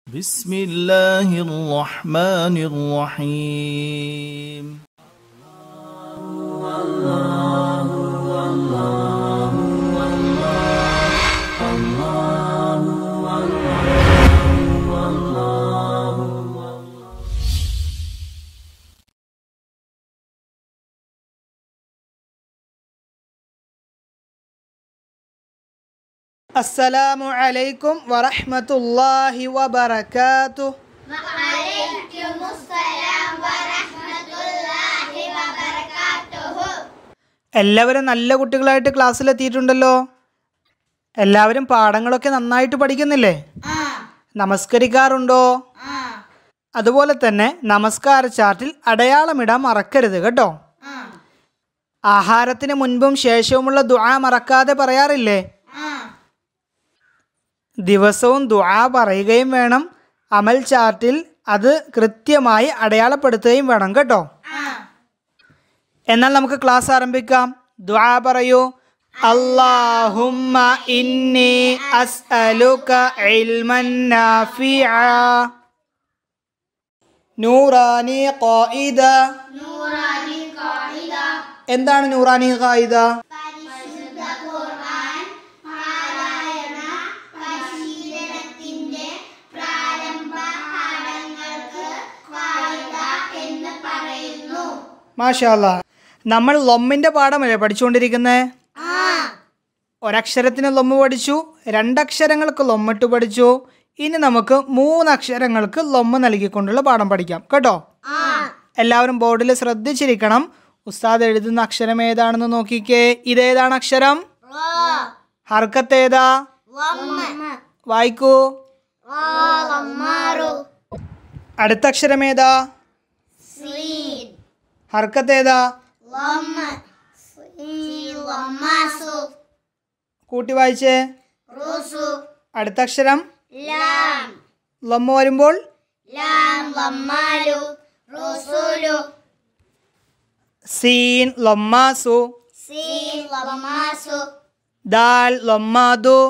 بسم الله الرحمن الرحيم السلام عليكم ورحمة الله وبركاته. وعليكم السلام ورحمة الله وبركاته. എല്ലാവരും നല്ല കുട്ടികളായിട്ട് ക്ലാസ്സിലെത്തിയിട്ടുണ്ടല്ലോ. എല്ലാവരും പാഠങ്ങളൊക്കെ നന്നായിട്ട് പഠിക്കുന്നില്ലേ? നമസ്കരിക്കാറുണ്ടോ? അതുപോലെ തന്നെ നമസ്കാര ചാർട്ടിൽ അടയാളമിടാൻ മറക്കരുത് കേട്ടോ. ആഹാരത്തിന് മുൻപും ശേഷവുമുള്ള ദുആ മറക്കാതെ പറയാറില്ലേ? ദിവസവും ദുആ പറയുകയും വേണം. അമൽ ചാർട്ടിൽ അത് കൃത്യമായി അടയാളപ്പെടുത്തുകയും വേണം കേട്ടോ. എന്നാൽ നമുക്ക് ക്ലാസ് ആരംഭിക്കാം. ദുആ പറയൂ. അല്ലാഹുമ്മ ഇന്നി അസ്അലുക ഇൽമൻ നാഫിഅ നൂറാനി ഖായിദ. എന്താണ് നൂറാനി ഖായിദ? മാഷാ അല്ലാഹ്. നമ്മൾ ലൊമ്മിൻ്റെ പാഠമല്ലേ പഠിച്ചുകൊണ്ടിരിക്കുന്നത്? ഒരക്ഷരത്തിന് ലൊമ്മ് പഠിച്ചു, രണ്ടക്ഷരങ്ങൾക്ക് ലൊമ്മിട്ട് പഠിച്ചു. ഇനി നമുക്ക് 3 അക്ഷരങ്ങൾക്ക് ലൊമ്മ് നൽകിക്കൊണ്ടുള്ള പാഠം പഠിക്കാം കേട്ടോ. എല്ലാവരും ബോർഡിൽ ശ്രദ്ധിച്ചിരിക്കണം. ഉസ്താദ് എഴുതുന്ന അക്ഷരം ഏതാണെന്ന് നോക്കിക്കേ. ഇതേതാണ് അക്ഷരം? ഹർക്കത്ത് ഏതാ? വായിക്കൂ. അടുത്ത അക്ഷരം ഏതാ? ഹർക്കത്ത് ഏതാ? കൂട്ടി വായിച്ചേ. അടുത്ത അക്ഷരം ലമ്മ വരുമ്പോൾ സീൻ ലമ്മാസു. ദാൽ ലമ്മാദു.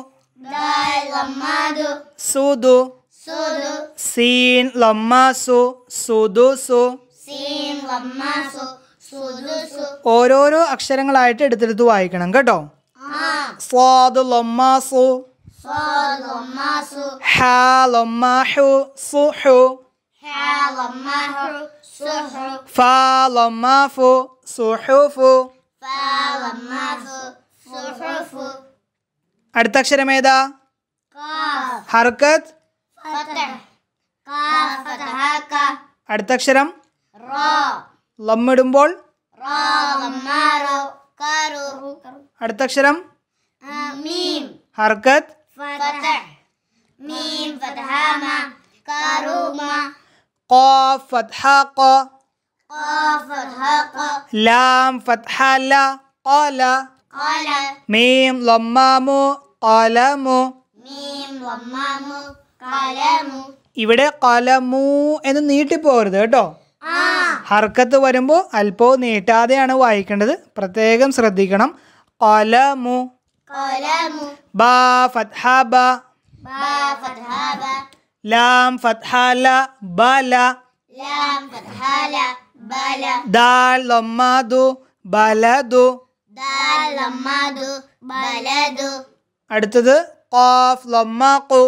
സുദു. സീൻ ലമ്മാസു സുദുസു. ഓരോരോ അക്ഷരങ്ങളായിട്ട് എടുത്തെടുത്ത് വായിക്കണം കേട്ടോ. സ്വാദു ലമ്മാസു. ഹാ ലമ്മാഹു സുഹു. ഫാ ലമ്മാഫു സുഹുഫു. അടുത്ത അക്ഷരം ഏതാ? ഹർക്കത്ത്. അടുത്ത അക്ഷരം ലമ്മിടുമ്പോൾ അടുത്ത അക്ഷരം ഹർക്കത്ത്. ഖാഫ് ഫത്ഹ ഖ. ലാം ഫത്ഹ ല ഖല. മീം ലമ്മാമു ഖലമു. ഇവിടെ ഖലമു എന്ന് നീട്ടിപ്പോകരുത് കേട്ടോ. ഹർക്കത്ത് വരുമ്പോൾ അല്പവും നീട്ടാതെയാണ് വായിക്കേണ്ടത്. പ്രത്യേകം ശ്രദ്ധിക്കണം. ഖലമു. ബാ ഫത്ഹ ബ. ലാം ഫത്ഹ ല ബല. ദാൽ ലമ്മാദു ബലദു. അടുത്തത് ഖാഫ് ലമ്മാഖു.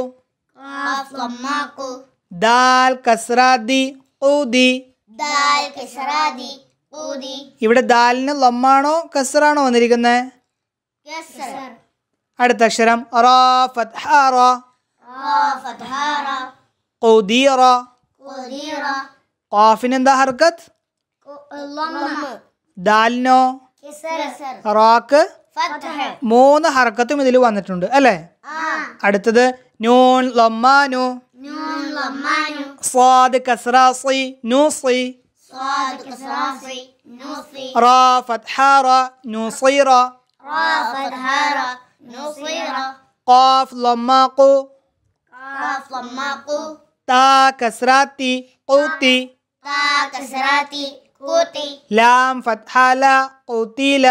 ദാൽ കസ്റാദി ഖൂദി. ഇവിടെ ദാലിന് ലമ്മാണോ കസ്റാണോ വന്നിരിക്കുന്നത്? അടുത്ത അക്ഷരം റാ ഫത്ഹ റ. ഖുദീറ. ഖാഫിന് എന്താ ഹർക്കത്ത്? ദാലിനോ? റാക്ക് 3 ഹർക്കത്തും ഇതിൽ വന്നിട്ടുണ്ട് അല്ലേ? അടുത്തത് നൂൻ ലമ്മാനു. സ്വാദ് കസ്റാസി നൂസി. റാ ഫത്ഹ റ നൂസിറ. ഖാഫ് ലമ്മാഖു. താ കസ്റാത്തി ഖൂതി. ലാം ഫത്ഹ ല ഖൂതില.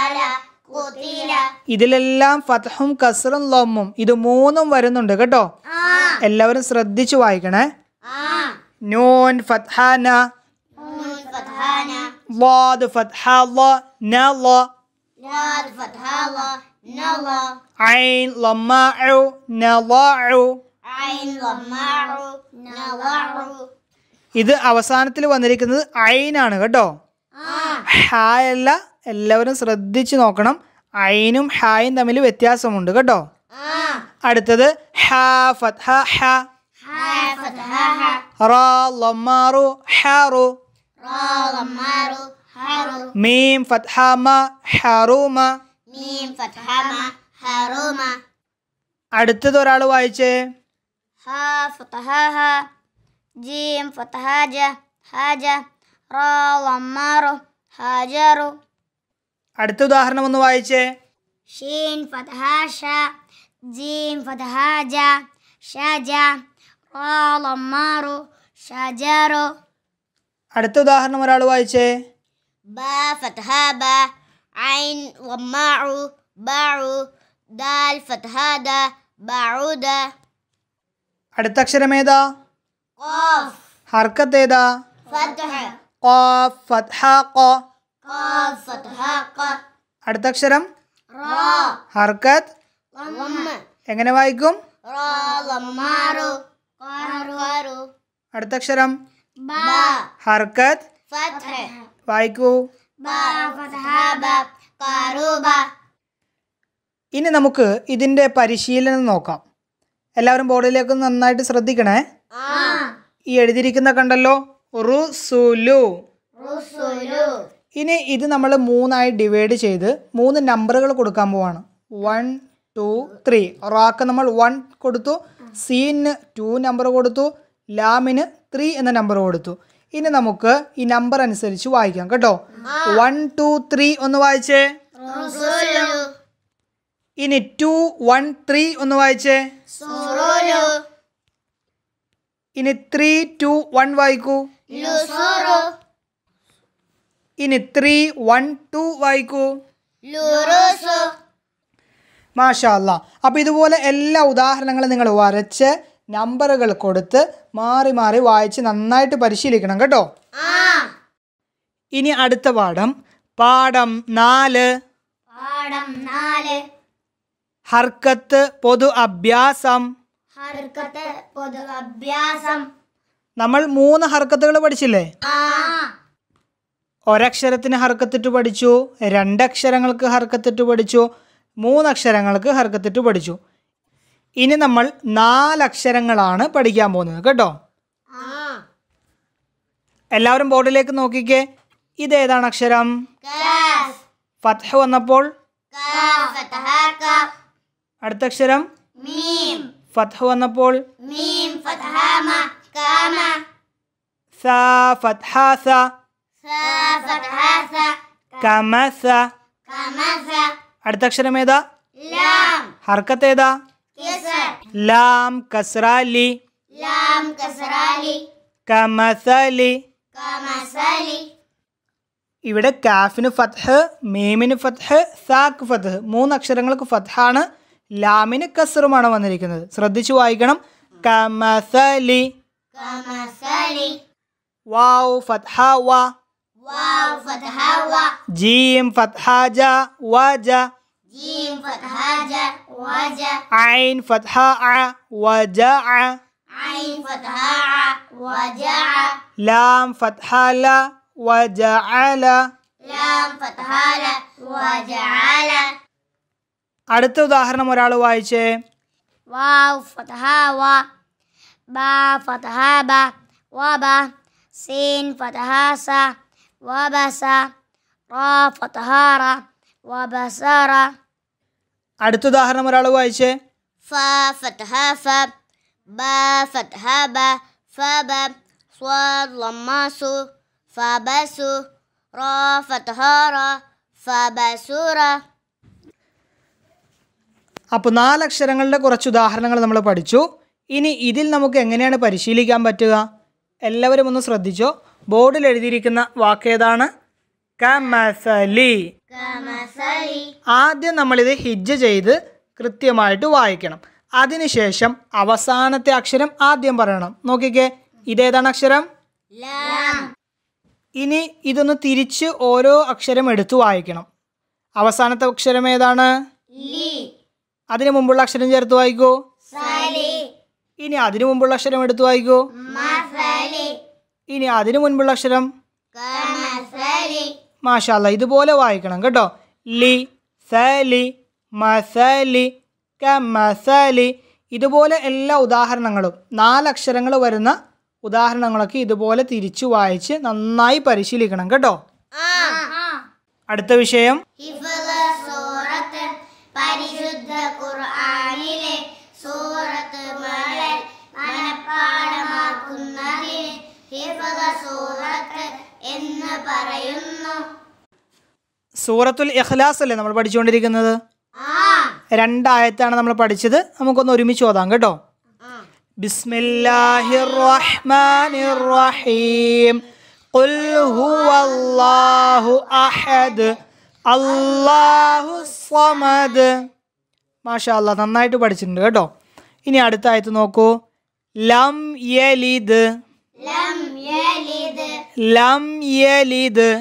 ഇതിലെല്ലാം ഫത്ഹും കസ്റും ലമ്മും ഇത് 3 വരുന്നുണ്ട് കേട്ടോ. എല്ലാവരും ശ്രദ്ധിച്ചു വായിക്കണേ. നൂൻ ഫത്ഹ ന, نون فتحة ن ളാദ് ഫത്ഹ ള ന ള, لام فتحة ل نل ഐൻ ലമ്മ ഉ ന ള ഉ. عين لمع نلع ഇത് അവസാനത്തിൽ വന്നിരിക്കുന്നത് ഐനാണ് കേട്ടോ, ഹായ് അല്ല. എല്ലാവരും ശ്രദ്ധിച്ചു നോക്കണം, ഐനും ഹായും തമ്മിൽ വ്യത്യാസമുണ്ട് കേട്ടോ. അടുത്തത് ഹ ഫത്ഹ ഹ, ح فتحة ح റ ലമ്മാറു ഹറു, را لمار حر മീം ഫത്ഹ മ ഹറുമ. ميم فتحة ما حروم അടുത്തത് ഒരാൾ വായിച്ചേ. ها فتحة ها جيم فتحة ج حاجة را لمار حجر അടുത്ത ഉദാഹരണം ഒന്ന് വായിച്ചേ. شين فتحة شا جيم فتحة جا شجا را لمار شجر അടുത്ത ഉദാഹരണം ഒരാൾ വായിച്ചേ. با فتحة با عين لماع باع دال فتحة دا بعود അടുത്ത അക്ഷരം ഏതാ? قاف ഹർക്കത്ത് ഏതാ? فتح ഖാഫ് ഫത്ഹ ഖ. قاف فتحة ق അടുത്ത അക്ഷരം را ഹർക്കത്ത്. لم എങ്ങനെ വായിക്കും? را لمار قارو അടുത്ത അക്ഷരം با ഹർക്കത്ത്. فتح വായിക്കൂ. با فتحة با قاروبا ഇനി നമുക്ക് ഇതിൻ്റെ പരിശീലനം നോക്കാം. എല്ലാവരും ബോർഡിലേക്ക് നന്നായിട്ട് ശ്രദ്ധിക്കണേ. ഈ എഴുതിയിരിക്കുന്ന കണ്ടല്ലോ, റുസുലു. رسل ഇനി ഇത് നമ്മൾ 3ആയി ഡിവൈഡ് ചെയ്ത് 3 നമ്പറുകൾ കൊടുക്കാൻ പോവാണ്. 1 2 3. റാക്ക് നമ്മൾ 1 കൊടുത്തു, സീന് 2 നമ്പർ കൊടുത്തു, ലാമിന് 3 എന്ന നമ്പർ കൊടുത്തു. ഇനി നമുക്ക് ഈ നമ്പർ അനുസരിച്ച് വായിക്കാം കേട്ടോ. 1 2 3 ഒന്ന് വായിച്ചേ. رسل ഇനി 2 1 3 ഒന്ന് വായിച്ചേ. سرول ഇനി 3 2 1 വായിക്കൂ. لسر ഇനി 3 1 2 വായിക്കൂ. لرس മാഷാ അല്ലാ. അപ്പോൾ ഇതുപോലെ എല്ലാ ഉദാഹരണങ്ങളും നിങ്ങൾ വരച്ച് നമ്പറുകൾ കൊടുത്ത് മാറി മാറി വായിച്ച് നന്നായിട്ട് പരിശീലിക്കണം കേട്ടോ. ഇനി അടുത്ത പാഠം, പാഠം 4, പാഠം 4 ഹർക്കത്ത് പൊതു അഭ്യാസം. ഹർക്കത്ത് പൊതു അഭ്യാസം. നമ്മൾ 3 ഹർക്കത്തുകൾ പഠിച്ചില്ലേ? ഒരക്ഷരത്തിന് ഹർക്കത്തിട്ട് പഠിച്ചു, 2 അക്ഷരങ്ങൾക്ക് ഹർക്കത്തിട്ട് പഠിച്ചു, 3 അക്ഷരങ്ങൾക്ക് ഹർക്കത്തിട്ട് പഠിച്ചു. ഇനി നമ്മൾ 4 അക്ഷരങ്ങളാണ് പഠിക്കാൻ പോകുന്നത് കേട്ടോ. എല്ലാവരും ബോർഡിലേക്ക് നോക്കിക്കേ. ഇതേതാണ് അക്ഷരം? കാഫ് ഫത്ഹ വന്നപ്പോൾ കാഫ് ഫതഹ ക അടുത്ത അക്ഷരം മീം ഫത്ഹ വന്നപ്പോൾ മീം ഫതഹ മ കാമ സ ഫത്ഹ സ സ ഫതഹ സ കമസ. കമസ അടുത്ത അക്ഷരം ഏതാ? ലാം ഹർക്കത്ത് ഏതാ? കസർ ലാം കസ്റാലി ലാം കസ്റാലി കമസലി. കമസലി. ഇവിടെ കാഫിന് ഫത്ഹ്, മീമിന് ഫത്ഹ്, സാക്ക് ഫത്ഹ്. 3 അക്ഷരങ്ങൾക്ക് ഫത്ഹാണ്, ലാമിന് കസ്റുമാണ് വന്നിരിക്കുന്നത്. ശ്രദ്ധിച്ചു വായിക്കണം. കമസലി. കമസലി. വാവ് ഫത്ഹ വ. വാവ് ഫതഹ വ ജീം ഫത്ഹ ജ വജ. ജീം ഫതഹ ജ വജ ഐൻ ഫത്ഹ അ വജഅ. ഐൻ ഫതഹ അ വജഅ ലാം ഫത്ഹ ല വജഅല. ലാം ഫതഹ ല വജഅല. അടുത്ത ഉദാഹരണം ഒരാൾ വായിച്ചേ. വാവ് ഫതഹ വ ബാ ഫതഹ ബ വബ സീൻ ഫതഹ സ വബസ റാ ഫതഹ റ വബസറ. അടുത്ത ഉദാഹരണം ഒരാൾ വായിച്ചേ. ഫ ഫതഹ ഫ ബ ഫതഹ ബ ഫബ സ്വദ് ലമ്മാസു ഫബസു റാ ഫതഹ റ ഫബസുറ. അപ്പോൾ 4 അക്ഷരങ്ങളുടെ കുറച്ച് ഉദാഹരണങ്ങൾ നമ്മൾ പഠിച്ചു. ഇനി ഇതിൽ നമുക്ക് എങ്ങനെയാണ് പരിശീലിക്കാൻ പറ്റുക? എല്ലാവരും ഒന്ന് ശ്രദ്ധിച്ചോ. ബോർഡിൽ എഴുതിയിരിക്കുന്ന വാക്കേതാണ്? കമസലി. കമസലി. ആദ്യം നമ്മളിത് ഹിജ്ജ് ചെയ്ത് കൃത്യമായിട്ട് വായിക്കണം. അതിനുശേഷം അവസാനത്തെ അക്ഷരം ആദ്യം പറയണം. നോക്കിക്കേ, ഇതേതാണ് അക്ഷരം? ഇനി ഇതൊന്ന് തിരിച്ച് ഓരോ അക്ഷരം എടുത്തു വായിക്കണം. അവസാനത്തെ അക്ഷരം ഏതാണ്? അതിനു മുമ്പുള്ള അക്ഷരം ചേർത്ത് വായിക്കൂ. ഇനി അതിനു മുമ്പുള്ള അക്ഷരം എടുത്തു വായിക്കൂ. ഇനി അതിനു മുൻപുള്ള അക്ഷരം. മാഷാ അല്ലാ, ഇതുപോലെ വായിക്കണം കേട്ടോ. ലി, സലി, മസലി, കമസലി. ഇതുപോലെ എല്ലാ ഉദാഹരണങ്ങളും 4 അക്ഷരങ്ങൾ വരുന്ന ഉദാഹരണങ്ങളൊക്കെ ഇതുപോലെ തിരിച്ചു വായിച്ച് നന്നായി പരിശീലിക്കണം കേട്ടോ. അടുത്ത വിഷയം പരിശുദ്ധ ഖുർആനിലെ സൂറത്ത് മനഃപ്പാഠമാക്കുന്നതിന് ഹിഫ്ള് സൂറത്ത് എന്ന് പറയുന്നു. സൂറത്തുൽ ഇഖ്ലാസ് അല്ലേ നമ്മൾ പഠിച്ചുകൊണ്ടിരിക്കുന്നത്? 2 ആയത്താണ് നമ്മൾ പഠിച്ചത്. നമുക്കൊന്ന് ഒരുമിച്ച് ഓതാം കേട്ടോ. ബിസ്മില്ലാഹിർ റഹ്മാനിർ റഹീം. ഖുൽ ഹുവല്ലാഹു അഹദ് അല്ലാഹുസ് സമദ്. മാഷാ അല്ലാ, നന്നായിട്ട് പഠിച്ചിട്ടുണ്ട് കേട്ടോ. ഇനി അടുത്ത ആയത്ത് നോക്കൂ. ലം യലിദ് ലം യലിദ്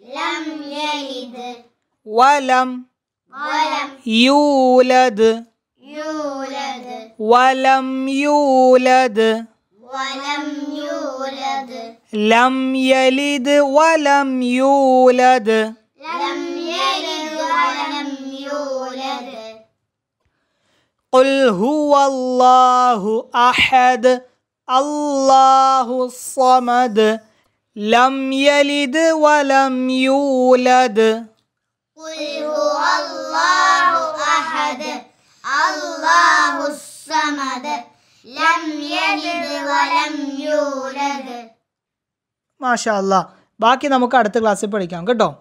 വലം യൂലദ് വലം യൂലദ് ലം യലിദ് വലം യൂലദ്. ഖുൽ ഹുവല്ലാഹു അഹദ് അല്ലാഹുസ് സമദ് ലം യലിദ് വലം യൂലദ്. ഖുൽ ഹുവല്ലാഹു അഹദ് അല്ലാഹുസ് സമദ് ലം യലിദ് വലം യൂലദ്. മാഷാ അല്ലാ, ബാക്കി നമുക്ക് അടുത്ത ക്ലാസ്സിൽ പഠിക്കാം കേട്ടോ.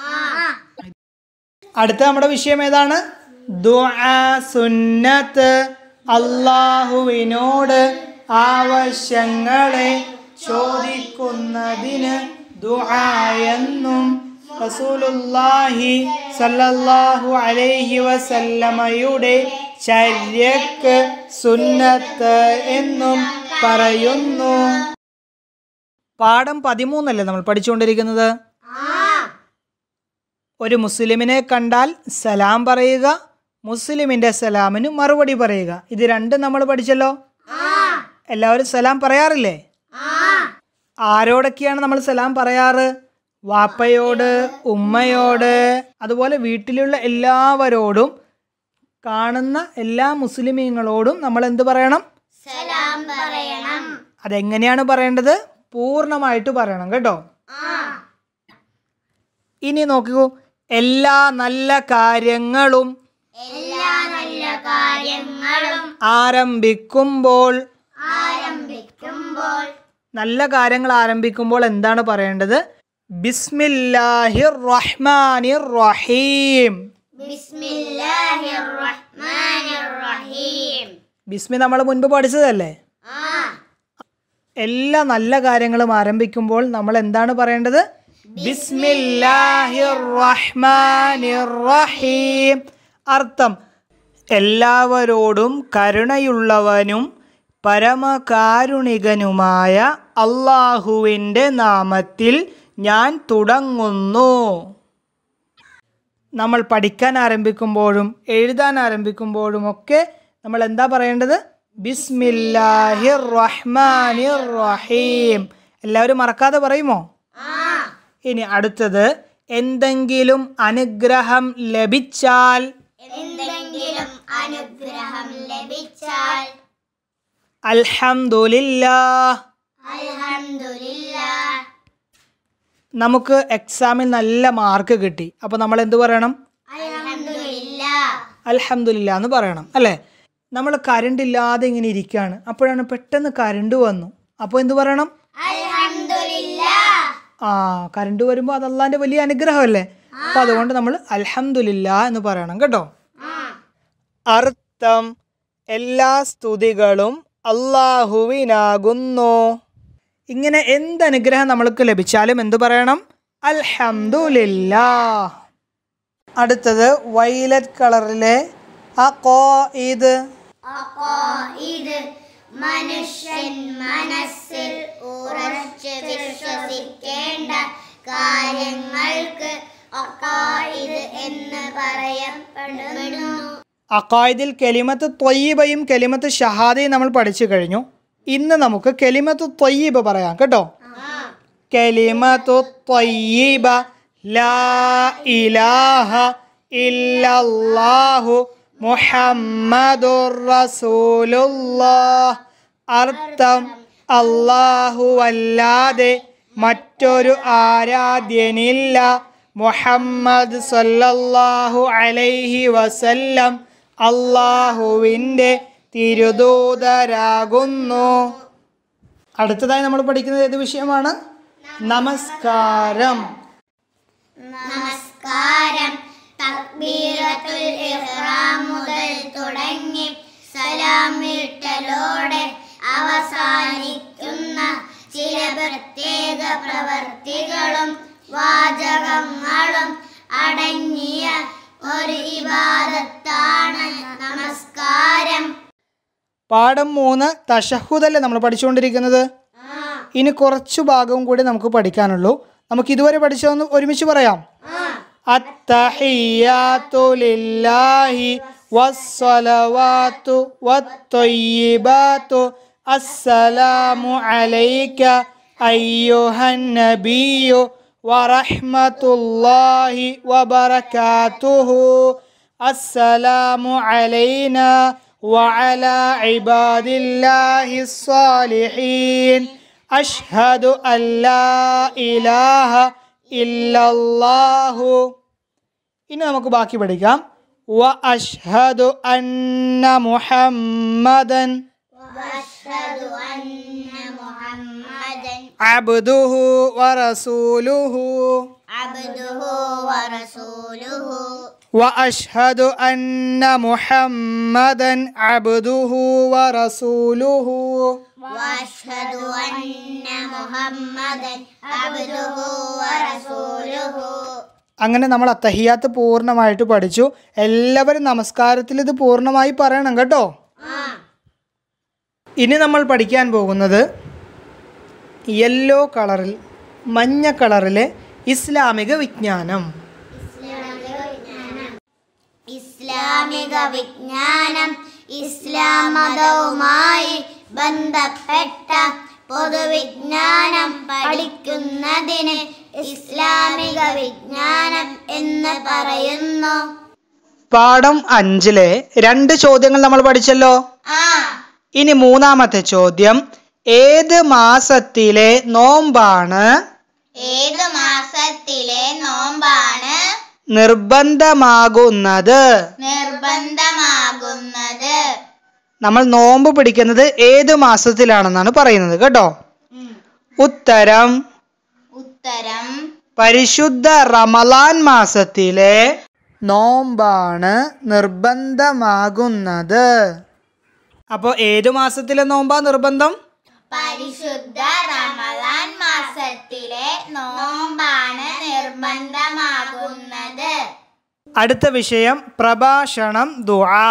അടുത്ത നമ്മുടെ വിഷയം ഏതാണ്? ദുആ സുന്നത്ത്. അല്ലാഹുവിനോട് ആവശ്യങ്ങളെ ചോദിക്കുന്നതിന് ദുആ എന്നും റസൂലുള്ളാഹി സ്വല്ലല്ലാഹു അലൈഹി വസല്ലമയുടെ ചര്യക്ക് സുന്നത്ത് എന്നും പറയുന്നു. പാഠം 13 അല്ലേ നമ്മൾ പഠിച്ചുകൊണ്ടിരിക്കുന്നത്? ഒരു മുസ്ലിമിനെ കണ്ടാൽ സലാം പറയുക, മുസ്ലിമിന്റെ സലാമിന് മറുപടി പറയുക. ഇത് രണ്ടും നമ്മൾ പഠിച്ചല്ലോ. എല്ലാവരും സലാം പറയാറില്ലേ? ആരോടൊക്കെയാണ് നമ്മൾ സലാം പറയാറ്? വാപ്പയോട്, ഉമ്മയോട്, അതുപോലെ വീട്ടിലുള്ള എല്ലാവരോടും, കാണുന്ന എല്ലാ മുസ്ലിമീങ്ങളോടും നമ്മൾ എന്ത് പറയണം? സലാം പറയണം. അതെങ്ങനെയാണ് പറയേണ്ടത്? പൂർണ്ണമായിട്ട് പറയണം കേട്ടോ. ഇനി നോക്കൂ, എല്ലാ നല്ല കാര്യങ്ങളും ആരംഭിക്കുമ്പോൾ നല്ല കാര്യങ്ങൾ ആരംഭിക്കുമ്പോൾ എന്താണ് പറയേണ്ടത്? ബിസ്മില്ലാഹിർ റഹ്മാനിർ റഹീം. ബിസ്മി നമ്മൾ മുൻപ് പഠിച്ചതല്ലേ? എല്ലാ നല്ല കാര്യങ്ങളും ആരംഭിക്കുമ്പോൾ നമ്മൾ എന്താണ് പറയേണ്ടത്? ബിസ്മില്ലാഹിർ റഹ്മാനിർ റഹീം. അർത്ഥം, എല്ലാവരോടും കരുണയുള്ളവനും പരമകാരുണികനുമായ അല്ലാഹുവിൻ്റെ നാമത്തിൽ ഞാൻ തുടങ്ങുന്നു. നമ്മൾ പഠിക്കാൻ ആരംഭിക്കുമ്പോഴും എഴുതാൻ ആരംഭിക്കുമ്പോഴും ഒക്കെ നമ്മൾ എന്താ പറയേണ്ടത്? ബിസ്മില്ലാഹിർ റഹ്മാനിർ റഹീം. എല്ലാവരും മറക്കാതെ പറയുമോ? ഇനി അടുത്തത്, എന്തെങ്കിലും അനുഗ്രഹം ലഭിച്ചാൽ അൽഹംദുലില്ലാഹ്. നമുക്ക് എക്സാമിൽ നല്ല മാർക്ക് കിട്ടി, അപ്പോൾ നമ്മൾ എന്ത് പറയണം? അൽഹംദുലില്ലാ എന്ന് പറയണം അല്ലേ? നമ്മൾ കറണ്ട് ഇല്ലാതെ ഇങ്ങനെ ഇരിക്കുകയാണ്, അപ്പോഴാണ് പെട്ടെന്ന് കറണ്ട് വന്നു, അപ്പോൾ എന്ത് പറയണം? കറണ്ട് വരുമ്പോൾ അത് അള്ളാന്റെ വലിയ അനുഗ്രഹമല്ലേ, അപ്പോൾ അതുകൊണ്ട് നമ്മൾ അൽഹംദുലില്ലാ എന്ന് പറയണം കേട്ടോ. അർത്ഥം, എല്ലാ സ്തുതികളും അല്ലാഹുവിനാകുന്നു. ഇങ്ങനെ എന്ത് അനുഗ്രഹം നമ്മൾക്ക് ലഭിച്ചാലും എന്തു പറയണം? അൽഹംദുലില്ലാ. അടുത്തത് വൈലറ്റ് കളറിലെ അഖായിദ്. അഖായിദ് മനുഷ്യൻ മനസ്സിൽ ഉറച്ച് വിശ്വസിക്കേണ്ട കാര്യങ്ങൾക്ക് അഖായിദ് എന്ന് പറയപ്പെടുന്നു. അഖായിദിൽ കെലിമത്ത് ത്വയ്യിബയും കെലിമത്ത് ഷഹാദയും നമ്മൾ പഠിച്ചു കഴിഞ്ഞു. ഇന്ന് നമുക്ക് കെലിമത്ത് ത്വയ്യിബ പറയാം കേട്ടോ. കെലിമത്തു ത്വയ്യിബ ലാ ഇലാഹ ഇല്ലല്ലാഹു മുഹമ്മദുർ റസൂലുള്ളാഹ്. അർത്ഥം അല്ലാഹു അല്ലാതെ മറ്റൊരു ആരാധ്യനില്ല, മുഹമ്മദ് സല്ലല്ലാഹു അലൈഹി വസല്ലം അല്ലാഹുവിൻ്റെ തിരുദൂതരാകുന്നു. അടുത്തതായി നമ്മൾ പഠിക്കുന്നത് ഏത് വിഷയമാണ്? നമസ്കാരം. നമസ്കാരം തക്ബീറത്തുൽ ഇഹ്റാം മുതൽ തുടങ്ങി സലാം വീട്ടലോടെ അവസാനിക്കുന്ന ചില പ്രത്യേക പ്രവർത്തികളും വാചകങ്ങളും അടങ്ങിയ ഒരു ഇബാദത്താണ് നമസ്കാരം. പാഠം 3 തശഹുദല്ലേ നമ്മൾ പഠിച്ചുകൊണ്ടിരിക്കുന്നത്. ഇനി കുറച്ചു ഭാഗവും കൂടി നമുക്ക് പഠിക്കാനുള്ളൂ. നമുക്ക് ഇതുവരെ പഠിച്ചതൊന്ന് ഒരുമിച്ച് പറയാം. അത്തഹിയ്യാതു ലില്ലാഹി വസ്സലവാതു വത്തൊയ്യിബാതു അസ്സലാമു അലൈക അയ്യുഹൻ നബിയ്യു വറഹ്മത്തുള്ളാഹി വബറകാതുഹു. അസ്സലാമു അലൈനാ വഅലാ ഇബാദില്ലാഹി സ്സാലിഹീൻ. അഷ്ഹദു അല്ലാ ഇലാഹ ഇല്ലല്ലാഹു. ഇനി നമുക്ക് ബാക്കി പഠിക്കാം. വ അഷ്ഹദു അന്ന മുഹമ്മദൻ അബ്ദുഹു വറസൂലുഹു. وأشهد أن محمدا عبده ورسوله. وأشهد أن محمدا عبده ورسوله. അങ്ങനെ നമ്മൾ അത്തഹിയാത്ത് പൂർണ്ണമായിട്ട് പഠിച്ചു. എല്ലാവരും നമസ്കാരത്തിൽ ഇത് പൂർണ്ണമായി പറയണം കേട്ടോ. ഇനി നമ്മൾ പഠിക്കാൻ പോകുന്നത് യെല്ലോ കളറിൽ മഞ്ഞ കളറിലെ ഇസ്ലാമിക വിജ്ഞാനം. ഇസ്ലാമിക വിജ്ഞാനം ഇസ്ലാം മതവുമായി ബന്ധപ്പെട്ട പൊതുവിജ്ഞാനം പഠിക്കുന്നതിന് ഇസ്ലാമിക വിജ്ഞാനം എന്ന് പറയുന്നു. പാഠം 5-ലെ 2 ചോദ്യങ്ങൾ നമ്മൾ പഠിച്ചല്ലോ. ഇനി മൂന്നാമത്തെ ചോദ്യം, ഏത് മാസത്തിലെ നോമ്പാണ് നിർബന്ധമാകുന്നത്? നമ്മൾ നോമ്പ് പിടിക്കുന്നത് ഏത് മാസത്തിലാണെന്നാണ് പറയുന്നത് കേട്ടോ. ഉത്തരം പരിശുദ്ധ റമളാൻ മാസത്തിലെ നോമ്പാണ് നിർബന്ധമാകുന്നത്. അപ്പോൾ ഏതു മാസത്തിലെ നോമ്പാ നിർബന്ധം? പരിശുദ്ധ റമളാൻ മാസത്തിലെ നോമ്പാണ് നിർബന്ധമാകുന്നത്. അടുത്ത വിഷയം പ്രഭാഷണം ദുആ.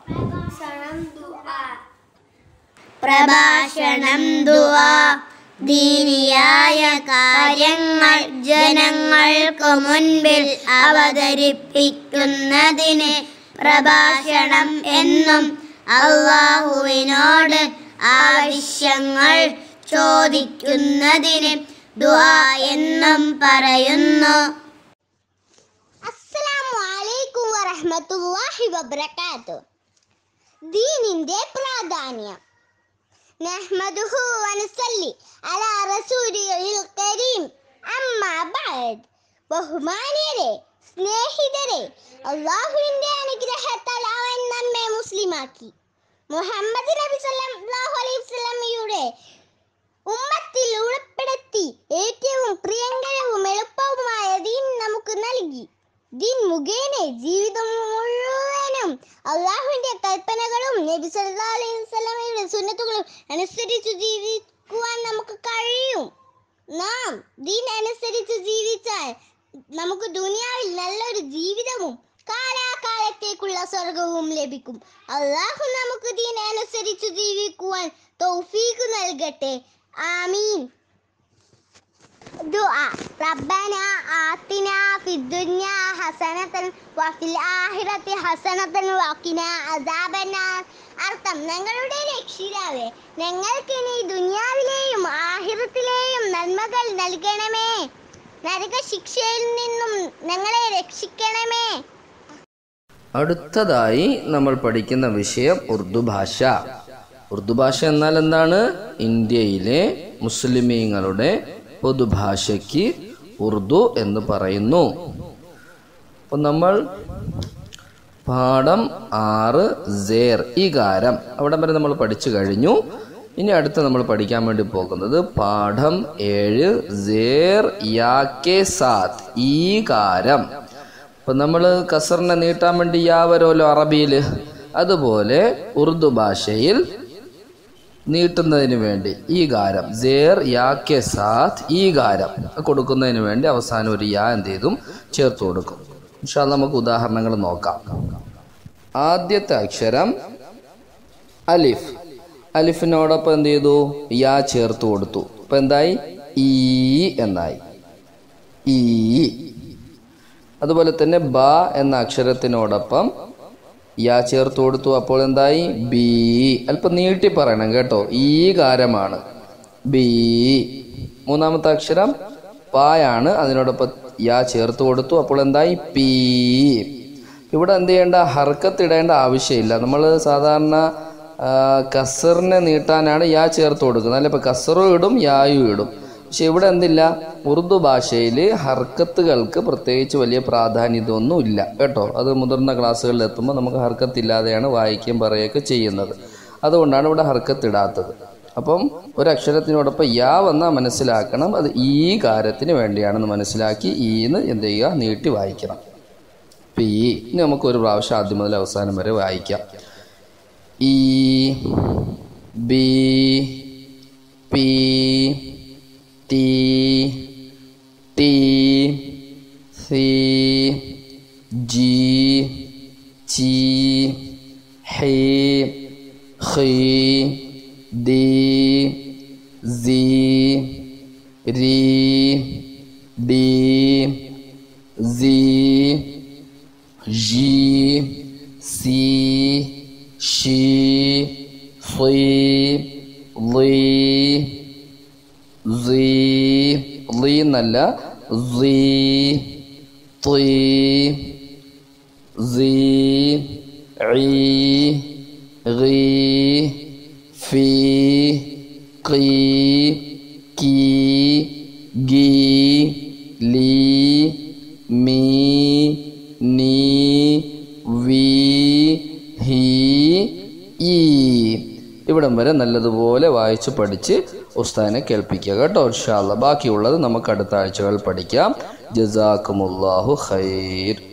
പ്രഭാഷണം ദുആ ദീനിയായ കാര്യങ്ങൾ ജനങ്ങൾക്ക് മുൻപിൽ അവതരിപ്പിക്കുന്നതിന് പ്രഭാഷണം എന്നും അല്ലാഹുവിനോട് ആവശ്യങ്ങൾ ചോദിക്കുന്നതിന് ദുആ എന്നും പറയുന്നു. അസ്സലാമു അലൈക്കും വറഹ്മത്തുള്ളാഹി വബറകാതുഹു. ദീനിന്റെ പ്രാധാന്യം. നഹ്മദുഹു വനസല്ലി അലാ റസൂലിൽ കരീം. അമ്മാ ബഅദ്. ബഹുമാനിയരെ, സ്നേഹിതരെ, അല്ലാഹുവിന്റെ അനുഗ്രഹത്താൽ അവൻ നമ്മെ മുസ്ലിമാക്കി. മുഹമ്മദ് നബി സല്ലല്ലാഹു അലൈഹി വസല്ലമയുടെ ഉമ്മത്തിൽ ഉൾപ്പെടുത്തി ഏറ്റവും പ്രിയങ്കരവും എളുപ്പവുമായ ദീൻ നമുക്ക് നൽകി. ദീൻ മുഖേന ജീവിതം മുഴുവനും അല്ലാഹുവിന്റെ കൽപ്പനകളും നബി സല്ലല്ലാഹു അലൈഹി വസല്ലമയുടെ സുന്നത്തുകളും അനുസരിച്ച് ജീവിക്കുവാൻ നമുക്ക് കഴിയും. നാം ദീൻ അനുസരിച്ച് ജീവിച്ചാൽ നമുക്ക് ദുനിയാവിൽ നല്ലൊരു ജീവിതവും കാലാകാലത്തേക്കുള്ള സ്വർഗവും ലഭിക്കും. അള്ളാഹു നമുക്ക് ദീനനുസരിച്ച് ജീവിക്കുവാൻ തൗഫീഖ് നൽകട്ടെ. ആമീൻ. ദുആ. റബ്ബനാ ആതിനാ ഫിദ്ദുനിയാ ഹസനതൻ വഫിൽ ആഖിറതി ഹസനതൻ വഖിനാ അദാബന്നാർ. അർത്ഥം: ഞങ്ങളുടെ രക്ഷിതാവേ, ഞങ്ങൾക്ക് നീ ദുനിയാവിലെയും ആഖിറത്തിലെയും നന്മകൾ നൽകണമേ, നരക ശിക്ഷയിൽ നിന്നും ഞങ്ങളെ രക്ഷിക്കണമേ. അടുത്തതായി നമ്മൾ പഠിക്കുന്ന വിഷയം ഉറുദു ഭാഷ. ഉറുദു ഭാഷ എന്നാൽ എന്താണ്? ഇന്ത്യയിലെ മുസ്ലിമീങ്ങളുടെ പൊതുഭാഷയ്ക്ക് ഉറുദു എന്ന് പറയുന്നു. അപ്പം നമ്മൾ പാഠം 6 സേർ ഈകാരം അവിടെ വരെ നമ്മൾ പഠിച്ചു കഴിഞ്ഞു. ഇനി അടുത്ത് നമ്മൾ പഠിക്കാൻ വേണ്ടി പോകുന്നത് പാഠം 7 സേർ യാക്കെ സാത്ത് ഈകാരം. അപ്പം നമ്മൾ കസറിനെ നീട്ടാൻ വേണ്ടി യാ വരുമല്ലോ അറബിയിൽ, അതുപോലെ ഉറുദു ഭാഷയിൽ നീട്ടുന്നതിന് വേണ്ടി ഈകാരം സേർ യാക്കെ സാത്ത് ഈകാരം കൊടുക്കുന്നതിന് വേണ്ടി അവസാനം ഒരു യാ എന്ത് ചെയ്തും ചേർത്ത് കൊടുക്കും. ഇൻഷാ അല്ലാഹ് നമുക്ക് ഉദാഹരണങ്ങൾ നോക്കാം. ആദ്യത്തെ അക്ഷരം അലിഫ്. അലിഫിനോടൊപ്പം എന്ത് ചെയ്തു? യാ ചേർത്ത് കൊടുത്തു. അപ്പൊ എന്തായി? ഈ എന്നായി. ഈ. അതുപോലെ തന്നെ ബ എന്ന അക്ഷരത്തിനോടൊപ്പം യാ ചേർത്ത് കൊടുത്തു. അപ്പോൾ എന്തായി? ബി. അല്പം നീട്ടി പറയണം കേട്ടോ, ഈ കാരമാണ്. ബി. മൂന്നാമത്തെ അക്ഷരം പായാണ്, അതിനോടൊപ്പം യാ ചേർത്ത് കൊടുത്തു. അപ്പോൾ എന്തായി? പി. ഇവിടെ എന്ത് ചെയ്യേണ്ട? ഹർക്കത്ത് ഇടേണ്ട ആവശ്യമില്ല. നമ്മൾ സാധാരണ കസറിനെ നീട്ടാനാണ് യാ ചേർത്ത് കൊടുക്കുന്നത്, അല്ല ഇപ്പം കസറും ഇടും യായും ഇടും. പക്ഷെ ഇവിടെ എന്തില്ല? ഉറുദു ഭാഷയിൽ ഹർക്കത്തുകൾക്ക് പ്രത്യേകിച്ച് വലിയ പ്രാധാന്യമൊന്നും ഇല്ല കേട്ടോ. അത് മുതിർന്ന ക്ലാസ്സുകളിൽ എത്തുമ്പോൾ നമുക്ക് ഹർക്കത്തില്ലാതെയാണ് വായിക്കുകയും പറയുകയൊക്കെ ചെയ്യുന്നത്. അതുകൊണ്ടാണ് ഇവിടെ ഹർക്കത്ത് ഇടാത്തത്. അപ്പം ഒരക്ഷരത്തിനോടൊപ്പം യാ വന്നാൽ മനസ്സിലാക്കണം അത് ഈ കാര്യത്തിന് വേണ്ടിയാണെന്ന് മനസ്സിലാക്കി ഈന്ന് എന്ത് ചെയ്യുക? നീട്ടി വായിക്കണം. പി. ഇനി നമുക്ക് ഒരു പ്രാവശ്യം ആദ്യം മുതൽ അവസാനം വരെ വായിക്കാം. ഈ, ബി, പി, ടി, ടി, സി, ജി, ചി, ഹി, ഖി, ദി, സി, രി, ഡി, സി, ജി, സി, ഷി, ഫി, ലി, ലി എന്നല്ല, തി, ഫി, ഖി, കി, ഗി, ലി, മീ, നീ, വി, ഹി, ഈ. ഇവിടം വരെ നല്ലതുപോലെ വായിച്ച് പഠിച്ച് ഉസ്താദിനെ കേൾപ്പിക്കുക കേട്ടോ. ഇൻഷാ അല്ലാഹ് ബാക്കിയുള്ളത് നമുക്ക് അടുത്ത ആഴ്ചകൾ പഠിക്കാം. ജസാക്കുമുല്ലാഹു ഖൈർ.